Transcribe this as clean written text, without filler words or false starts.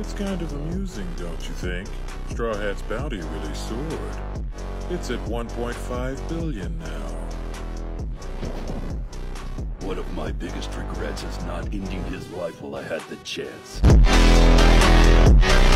It's kind of amusing, don't you think? Straw Hat's bounty really soared. It's at 1.5 billion now. One of my biggest regrets is not ending his life while I had the chance.